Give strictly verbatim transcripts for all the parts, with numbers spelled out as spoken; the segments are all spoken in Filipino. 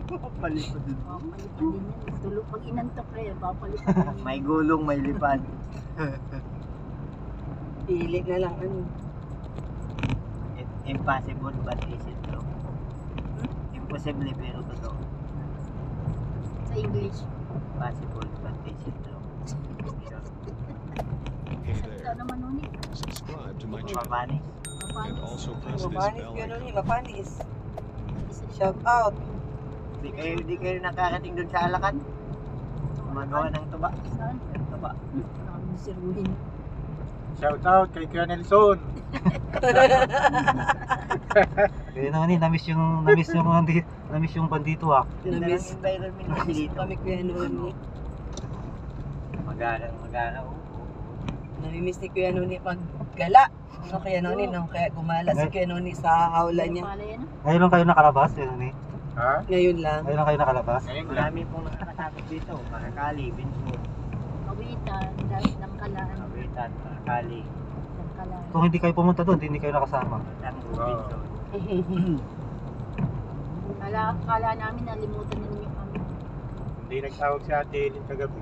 Papalipad din. Papalipad din yan. Tulog pag inantok na yan, papalipad din. May gulong, may lipad. Pili na lang ano. Impossible but easy to. Imposible pero totoo. Sa English. Possible but easy to. Hey Salita there, naman nun eh. subscribe to my channel Mapanis. and Mapanis. also press this Mapanis bell gano'n eh, icon. mapanis. Shout out. Di kayo, di kayo nakarating dun sa Alakan? Gumagawa ng tuba. Saan? Tuba. Maraming siruhin. Shout out kay Kuya Nelson. Kaya naman eh, namiss yung, namiss yung, namiss, namiss yung bandito ah. Ganda ng Namiss. environment natin dito. Kami Kuya Noni. Magarang, magarang. Namimiss ni Kuya Noni pag gala. No, Kuya Noni, no? Kaya gumala si Kuya Noni sa hawla Ano niya. pala yan? Ngayon lang kayo nakalabas, yun eh. Ha? Ngayon lang. Ngayon lang kayo nakalabas. Ngayon lang. Marami pong nakakasakit dito. Marakali, Binso, Kawitan, dahil ng kalaan. Kawitan, Marakali, Ng kalaan. Kung hindi kayo pumunta doon, hindi kayo nakasama. Tango, Wow. Binso. Kala, kala namin nalimutan na ninyo kami. Hindi nagtawag si Ate Helen kagabi.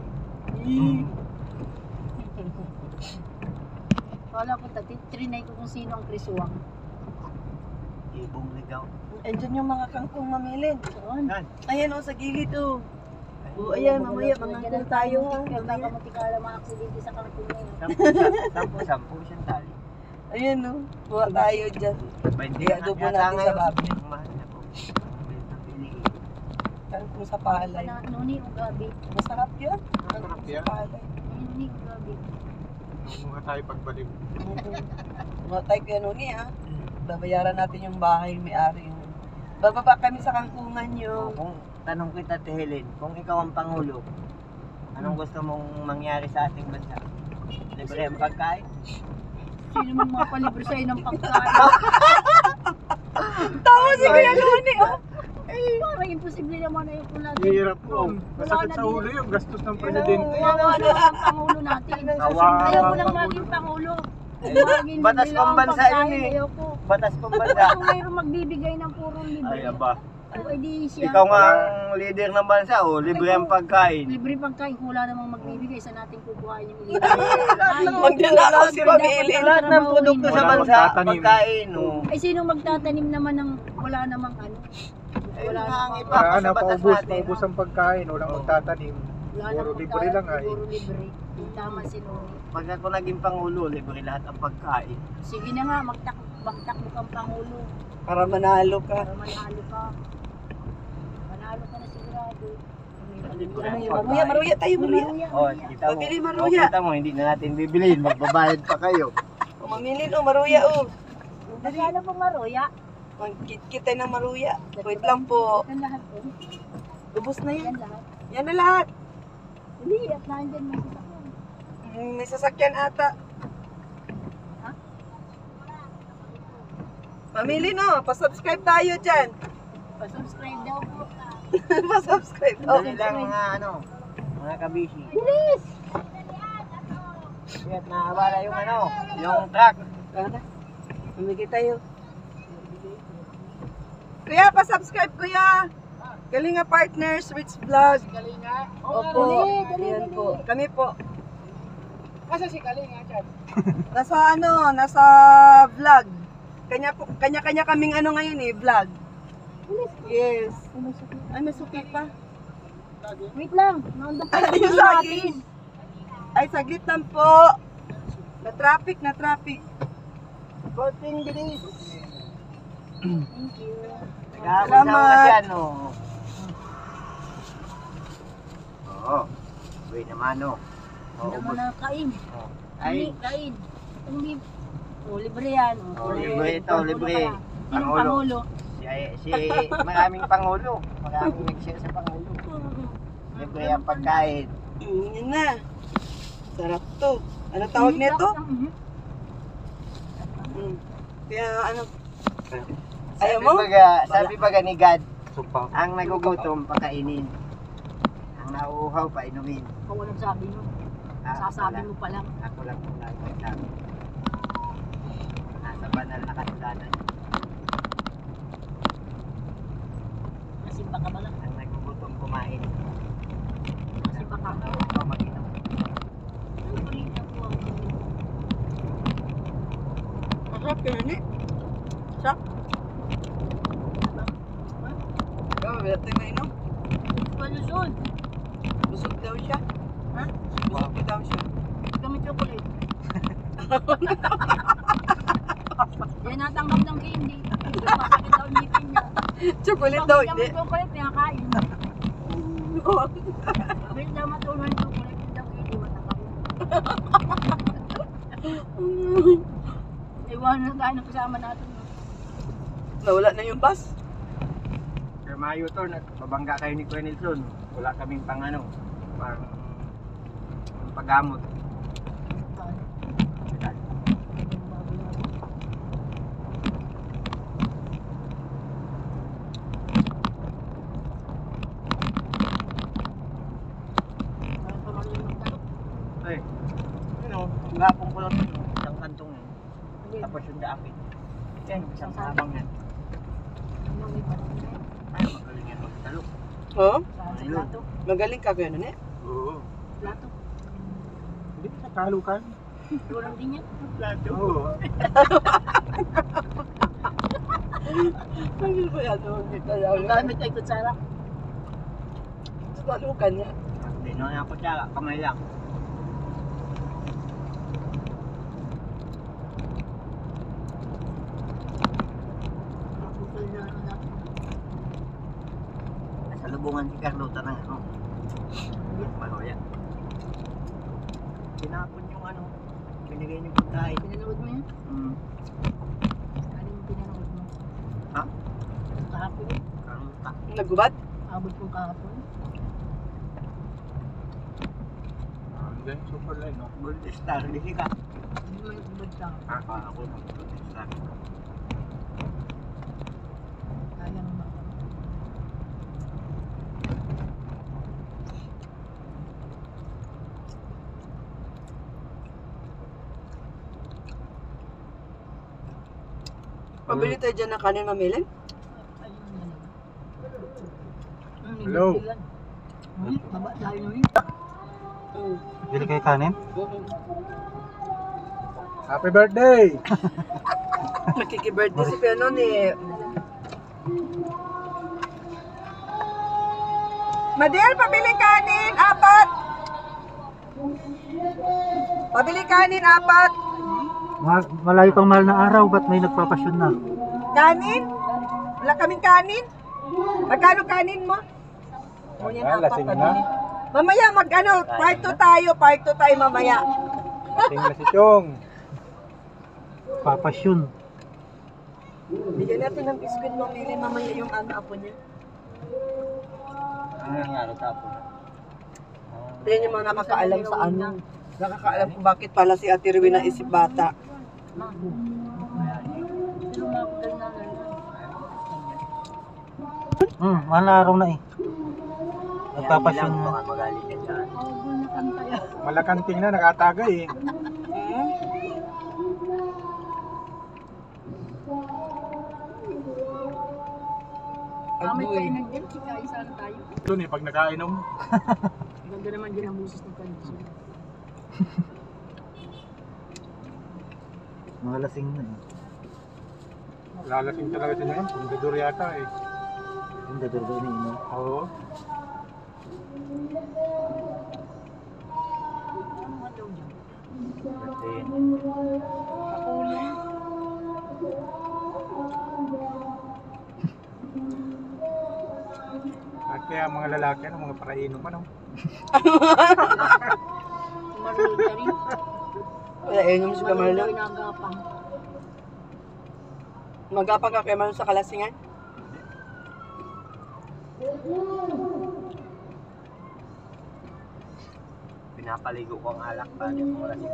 Kala ko, tati, trinay ko kung sino ang Krisuwang. Ibong ligaw. Andiyan yung mga kangkong mamilin. Saan? Saan? Ayan o, sa gilid o. O, ayan, mamaya, mangangkong tayo ha. Kaya Mamaya. makamutikala mga aksidente sa kangkong na yun. Sampu, sa- sampu, sampu siyang tali. Ayan o, buha tayo dyan. Hindi Kaya adobo natin sa baboy. Ang mahal na po. Ang mahal na piliin. Kangkong sa palay. Na, nuni o gabi. Masarap yun. Masarap Kangkong sa yan. palay. Nuni o gabi. Mukha tayo pagbalik. Mga tayo Kuya Noni ha. Babayaran natin yung bahay may-ari. Bababa kami sa kangkungan nyo. Kung tanong kita, Ate Helen, kung ikaw ang Pangulo, anong gusto mong mangyari sa ating bansa? Libre ang pagkain? Sino man mga palibre sa'yo ng pagkain? Tawa si Kuya Noni oh. Eh, parang imposible naman na yung po natin. Hirap po. Masakit sa ulo yung gastos ng presidente. Kawawa naman ang Pangulo natin. Kawawa Ayaw ko ang lang Pangulo. maging Pangulo. Maging Batas libre lang ang pambansa pagkain, yun eh. Ayaw ko. Batas pambansa. Kung mayroong magbibigay ng puro libre. Ay, aba. O, edi siya. Ikaw nga ang leader ng bansa, oh, libre ang pagkain. Libre pagkain, kung wala namang magbibigay sa nating kukuhain yung libre. Magdalakaw si Pamilin. Lahat ng produkto sa Wala bansa, magtatanim. pagkain, oh. Ay, sino magtatanim naman ng wala namang ano? Ayun Wala nga ang namang- Kaya ipapasabatas na, paubos, natin. paubos ang pagkain. Walang Oo. magtatanim. Wala Puro namang libre lang ay. Puro libre. Yung tama si Noni. Pag ako naging Pangulo, libre lahat ang pagkain. Sige na nga, magtak magtakbo kang Pangulo. Para manalo ka. Para manalo ka. Manalo ka na sigurado. Libre Ano ang yun? pagkain. Maruya, maruya tayo, maruya. Maruya, Oh, maruya. kita mo. Pabili, Oh, maruya. kita mo, hindi na natin bibiliin. Magbabayad pa kayo. O, mamilin o, maruya o. Magkano pong maruya? Magkit tayo ng maruya. Wait lang po. Yan lahat po. Ubus na yan. Yan lahat. Yan na lahat. Hindi, at nandyan may sasakyan. Mm, May sasakyan ata. Ha? Mamili no, pa-subscribe tayo dyan. Pa-subscribe daw po. Pa-subscribe. Oh. Dali lang mga ano, mga kabisi. Bilis! Kaya nakawala yung ano, yung truck. Tara. Mamili tayo. Kuya, pa-subscribe kuya. Kalinga Partners, Rich Vlog. Kalinga? Opo. Dali, dali, Ayan dali. po. Kami po. Asa si Kalinga dyan? Nasa ano, nasa vlog. Kanya po, kanya-kanya kaming ano ngayon eh, vlog. Yes. Ay, may suki pa. Wait lang, naundang pa Ay, yung yung natin. saging. Ay, saglit lang po. Na traffic, na traffic. Konting bilis. Thank you. Nag-aabot Salamat. na ka dyan, oh. Oo. Uy naman, oh. Hindi Oo, naman na kain. oh. Ay, Ay, kain. Itong lib oh, libre yan. Oh, Libre. libre ito, Pangulo libre. pala. Sinong Pangulo. Pangulo? si, si maraming Pangulo. Maraming nag-share sa Pangulo. Libre ang pagkain. Mm, yun na. Sarap to. Ano tawag nito? Mhm. Mm. Kaya ano, Sabi ayaw mo? baga, sabi baga ni God, Sumpang. ang nagugutom, pakainin. Ang nauuhaw, painumin. Kung walang sabi mo, Ah, sasabi wala. mo pa lang. Ako lang kung lang magsabi. Nasa banal na kasalanan. Kasi baka ba lang. Ang kumain. Kasi baka. Ikaw mag-inom. Ano pa rin ako ang Masarap ka na, Sarap. Oh, wala tayong mainom. palusod. Busog daw siya. Ha? Busog daw siya. Kami chocolate. Yan natanggap ng candy. Masakit daw ngipin niya. Chocolate daw, hindi. Pag chocolate, pinakain. Bilis daw matulog ng chocolate, hindi daw candy matakap. Iwanan na tayo ng kasama natin. Nawala na yung bus. Kaya Mayo to, babangga kayo ni Kuya Nelson. Wala kaming pang ano, pang paggamot. Ay, ano, gapong ko lang yun, isang kantong yun. Tapos yung daapit. Yan, isang habang yan. Ay, magaling yan magtalo. Oh, Sa plato. magaling ka gano'n eh. Oo. Plato. Hindi sa kalukan. Durang din yan. Plato. Oo. Ano ba yan? Ang gamit ay kutsara. Sa talukan niya. Hindi na ako tsaka, kamay lang. Nasa lubungan si Carlota ng ano. Mahoya. Tinapon yung ano, binigay niyo pagkain. Pinanood mo yun? Hmm, Ano yung pinanood mo? Ha? Kahapon. Carlota. Nagubad? Abot kong kahapon. Ah, Hindi, super line, no? Gold star, di ka. Hindi mo yung ubod lang. Ah, ako ng gold star. Kaya naman. Pabili tayo dyan ng kanin, mamilin? Ayun na lang. Hmm, Hello? yan. Hmm, baba tayo nun. Mm. Bili kayo kanin? Happy birthday! Nakiki-birthday si Pianon eh. Madel, pabili kanin, apat! Pabili kanin, apat! Ma- malayo pang mahal na araw, ba't may nagpapasyon na? Kanin? Wala kaming kanin? Magkano kanin mo? Ah, lasing na. Mamaya mag ano, part two tayo, part two tayo mamaya. Lasing na si Chong. Papasyon. Bigyan natin ng biskuit mamili mamaya yung ano apo niya. Ano nangyari tapos? Yan yung mga nakakaalam sa ano. Nakakaalam kung bakit pala si Ate Rowena isip bata. Pero makagal na lang. Hmm, mahal na araw na eh. Nagpapasyon Yan, na. baka magalit ka dyan. Pagod na kantaya. Malakanting na, nakatagay eh. Hmm? Kami Agoy. kayo nag-din, kikain sana tayo. Doon eh, pag nakainom. Ganda naman din ang busis ng kanisa. Mga lasing na eh. Lalasing talaga siya ngayon. Pundador yata eh. Yung dadurdo ni Ino. Oo. Ano nga daw dyan? Kasi, Kakulong. At kaya mga lalaki, ano, mga parainom, ano? Marunod ka rin. Wala eh, nung si Marunod Kamarlo. ka rin nagapang. Magapang ka kay Marlo sa kalasingan. pinapaligo ko ang alak para di ako malasing.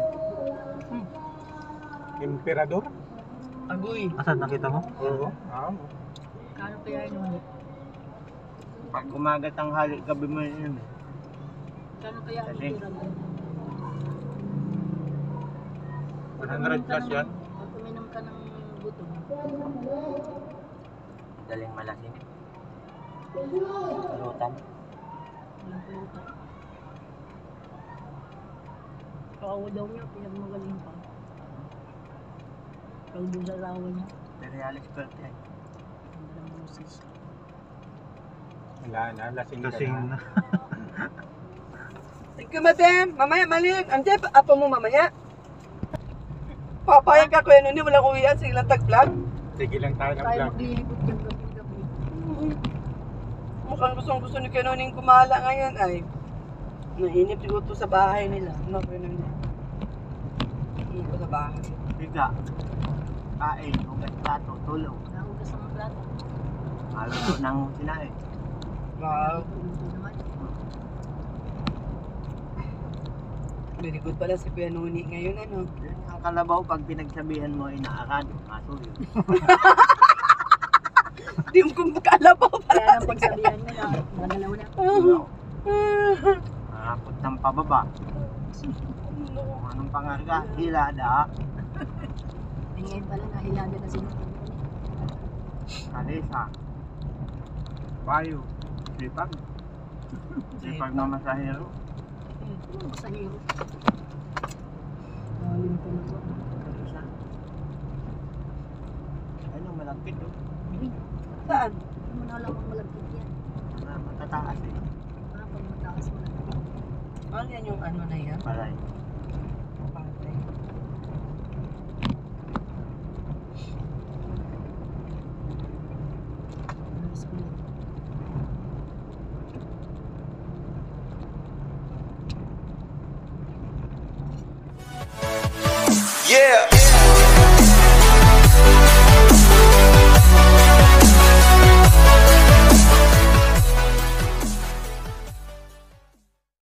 Emperador? Agoy. Asan nakita mo? Oo. Ah, Kano kaya yun? Pag umagat ang hali, gabi mo yun. eh. Kano kaya ang Kasi- tira mo? one hundred plus yan. Pag uminom ka ng gutom. Daling malasing. Kalutan. Walang puta. Kawa daw niya, pinagmagaling pa. Ikaw doon sa asawa niya. Reales birthday. Ang dalang boses. Wala na, lasing ka Kasing na. na. Thank you, madam. Mamaya, maliit. Ante, apa mo mamaya? Papayag ka, kuya nun, walang uwian. Sige lang tag-vlog. Sige lang tayo ng Tayo vlog. maglilibot ng gabi-gabi. Mukhang gustong gusto ni Kuya Nuning kumala ngayon ay nainip siguro to sa bahay nila. Ano, Kuya Nuning? Nainip ko sa bahay. Biga. Kain, hugas plato, tulog. Nahugas ng plato. Maluto ng sinain. Wow. Luto naman. Very good pala si Kuya Nuning ngayon, ano? Ang kalabaw pag pinagsabihan mo ay naarado, masuyo. Di mo kung kalabaw Kaya pala. nang pagsabihan mo na, magalaw na. Nakapot ng pababa. Kung anong pangarga, hilada, Eh, ngayon pala, nahilada na sila. kalesa, Bayo. Sipag. sipag na masahero. Ano ba sa hero? Ayun pa na po. Isa. Ano, malagpit oh. Saan? Hindi mo na alam ang malagkit yan. Ah, matataas eh. Ah, pag mataas malagkit. Ano yan yung ano na yan? Palay. Patay. Ayos ko lang. Yeah.